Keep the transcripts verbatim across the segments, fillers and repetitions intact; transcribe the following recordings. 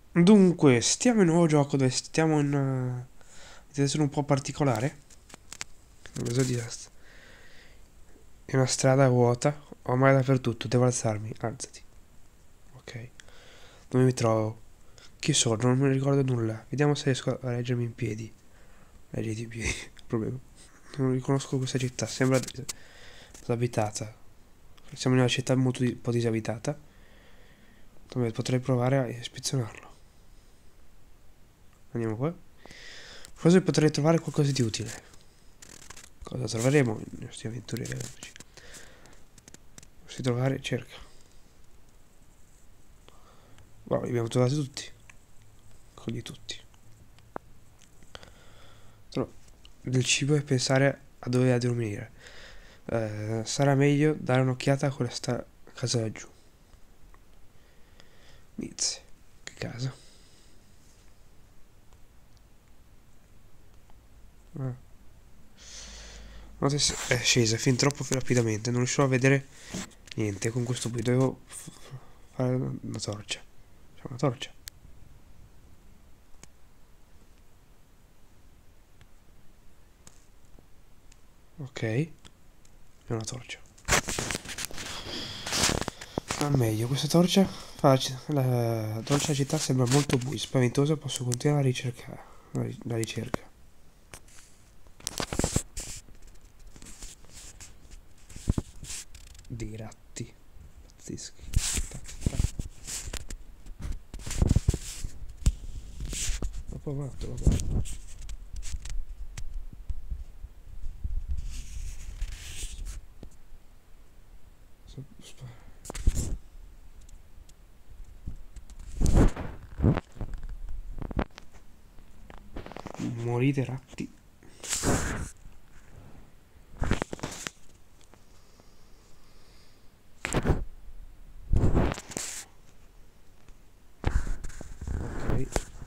Dunque, stiamo in un nuovo gioco dove stiamo in una situazione un po' particolare. Non so di È una strada vuota, ormai dappertutto, devo alzarmi, alzati. Ok. Dove mi trovo? Chi sono? Non mi ricordo nulla. Vediamo se riesco a reggermi in piedi. Reggiti in piedi, il problema. Non riconosco questa città, sembra disabitata. Siamo in una città molto un po' disabitata. Dove potrei provare a ispezionarlo. Andiamo qua. Forse potrei trovare qualcosa di utile. Cosa troveremo i nostri avventurieri elettrici? Si trovare, cerca. Wow, li abbiamo trovati tutti. Cogli tutti. Trovo del cibo e pensare a dove dormire. Eh, sarà meglio dare un'occhiata a questa casa laggiù. Miz. Che casa? Ah. Notte è scesa fin troppo rapidamente. Non riuscivo a vedere niente con questo buio. Dovevo fare una torcia. C'è una torcia. Ok. È una torcia. Ah, meglio, questa torcia fa la dolce città sembra molto buia, spaventosa, posso continuare a ricercare la, la ricerca. Dei ratti pazzeschi. Ma poi matto, vabbè. Morite ratti. Ok.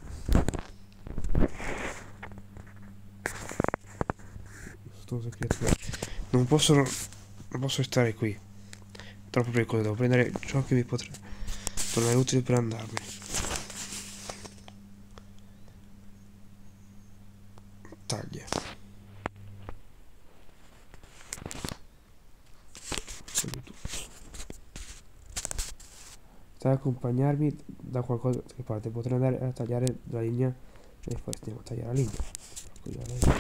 Stose creature. Non posso. Non posso stare qui. Troppo pericoloso, devo prendere ciò che mi potrà tornare utile per andarmene. Taglia. Stai a accompagnarmi da qualcosa che parte. Potrei andare a tagliare la linea e poi andiamo a tagliare la linea.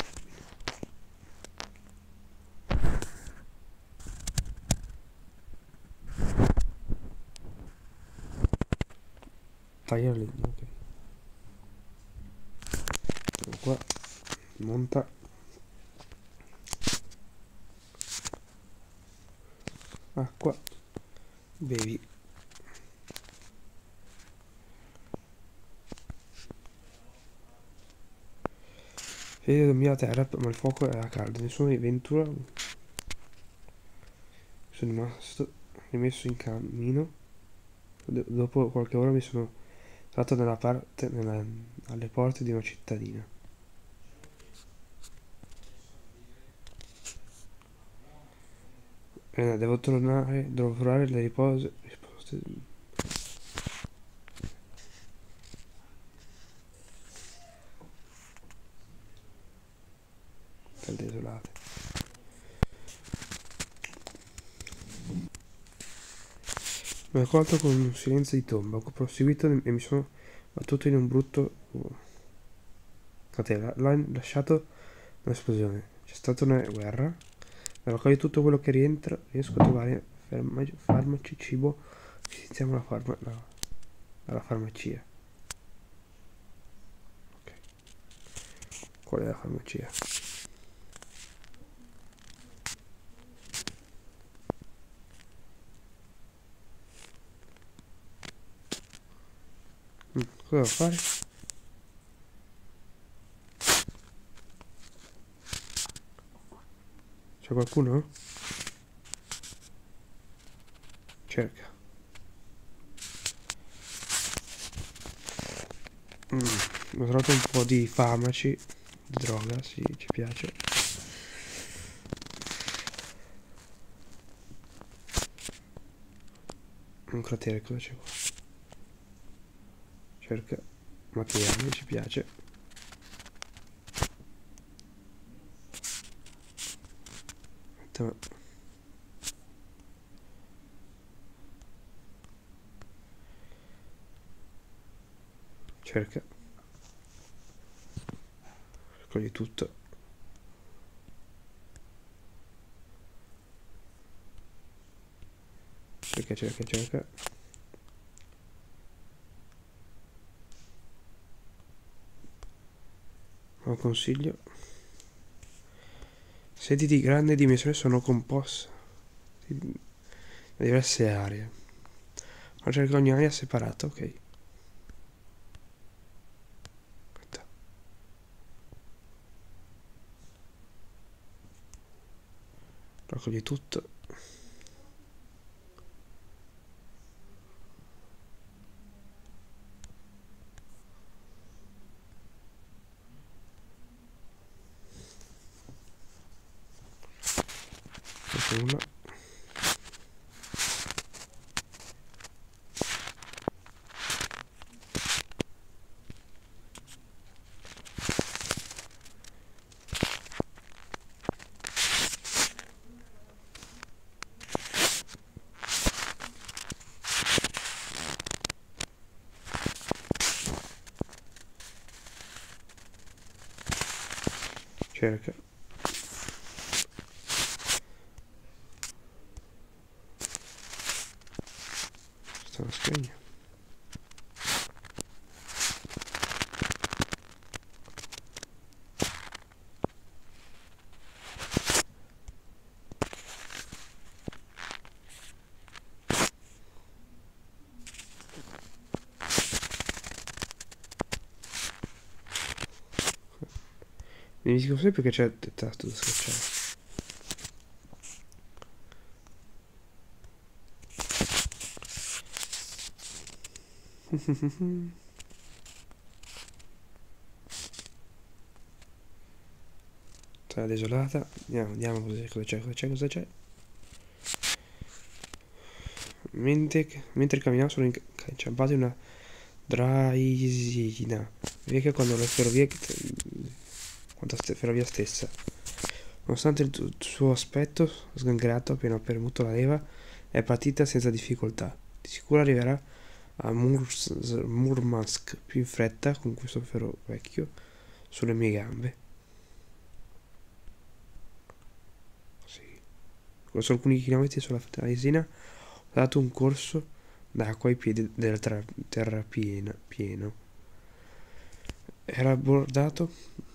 Taglia la linea, ok. Andiamo qua. Monta. Acqua. Bevi. Vedi dormire a terra, ma il fuoco era caldo. Nessuna avventura. Sono rimasto rimesso in cammino. D- dopo qualche ora mi sono trovato nella parte, nella, alle porte di una cittadina. Eh, devo tornare, devo trovare le ripose, risposte del desolate. Mi ho accolto con un silenzio di tomba, ho proseguito e mi sono battuto in un brutto cratera. L'ho lasciato un'esplosione. C'è stata una guerra. Raccogli tutto quello che rientra, riesco a trovare farmaci, cibo. Iniziamo la farma, la, alla farmacia. Ok. Qual è la farmacia? Mm, cosa devo fare? C'è qualcuno? Cerca. Mm, ho trovato un po' di farmaci, di droga, sì, ci piace. Un cratere, cosa c'è qua? Cerca. Ma che a me ci piace. Aspetta, cerca. Raccogli tutto. Cerca, cerca, cerca. Un consiglio. Sedi di grande dimensione sono composte da diverse aree. Ma cerca ogni area separata, ok. Aspetta. Raccogli tutto. Una. Cerca. Sta una scrigna. Mi dico sempre che c'è il tasto da schiacciare. Strada desolata. Andiamo, andiamo, cosa c'è, cosa c'è, cosa c'è. Mentre, mentre camminiamo sono inciampati in una draisina. Vedi che quando le ferrovie... quanta ferrovia stessa. Nonostante il suo aspetto sgangherato appena premuto la leva, è partita senza difficoltà. Di sicuro arriverà a Murs Murmansk più in fretta con questo ferro vecchio sulle mie gambe. Sì. Corso alcuni chilometri sulla Traisina, ho dato un corso d'acqua ai piedi del terrapieno pieno. Era abbordato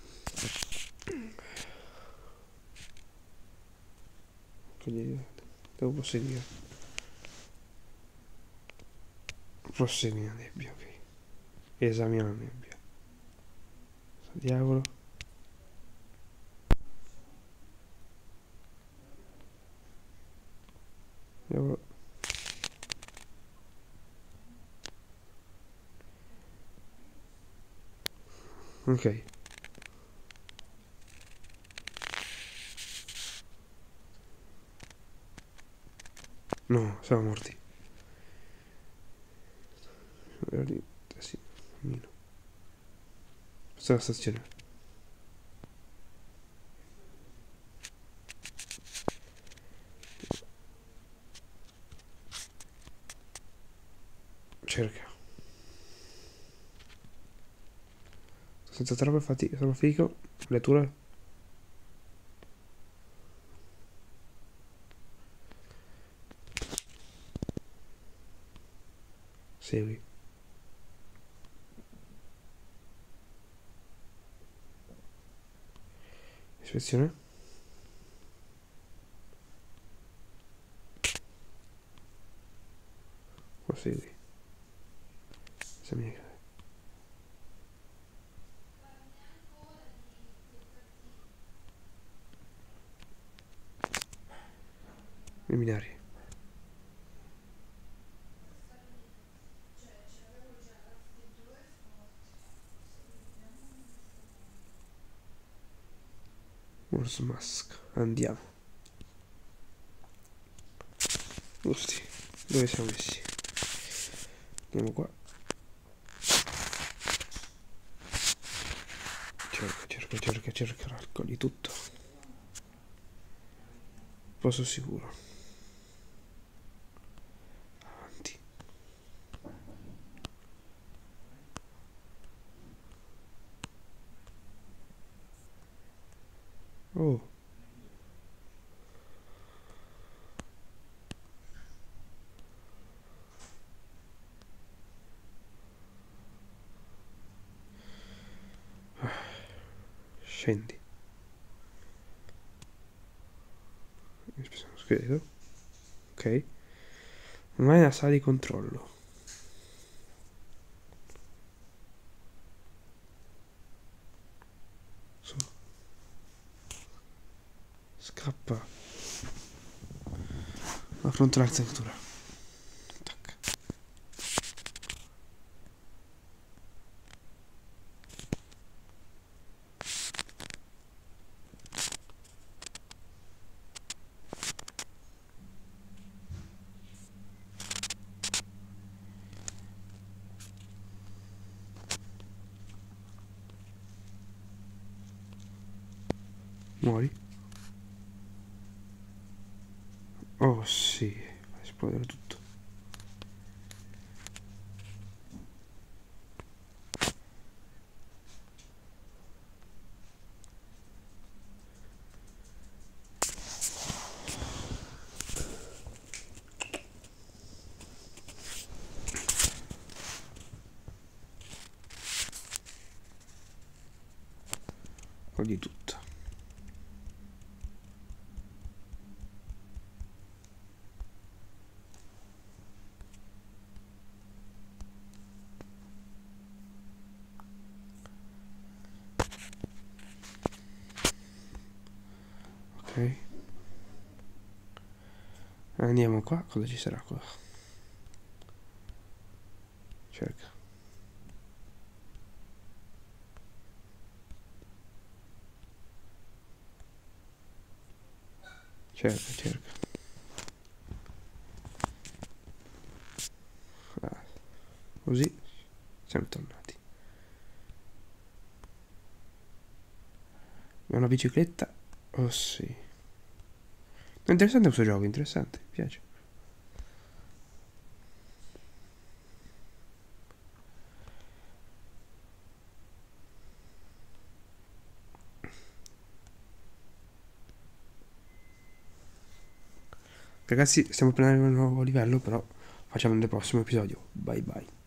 devo proseguire. Prosegui la nebbia, ok. Esamina la nebbia. Diavolo. Diavolo. Ok. No, siamo morti. Sì, cammino. Questa è la stazione. Cerca. Senza troppa fatica, troppo fico. Lettura. Segui. Ispezione. Prosegui. Esamina. Eliminare. Murmansk. Andiamo. Giusti. Dove siamo messi? Andiamo qua. cerca, cerca, cerca, raccogli tutto. Posto sicuro. Avanti. Oh. Scendi. Scheletro. Ok. Ormai è una sala di controllo. Su. Scappa. Affronta l'architettura. Tac. Muori. Oh sì, fa esplodere tutto. Di tutto. Ok. Andiamo qua, cosa ci sarà qua? Cerca. Cerca, cerca. Ah, così siamo tornati. Una bicicletta? Oh sì. È interessante questo gioco, interessante, mi piace. Ragazzi, stiamo prendendo un nuovo livello, però facciamo nel prossimo episodio. Bye bye.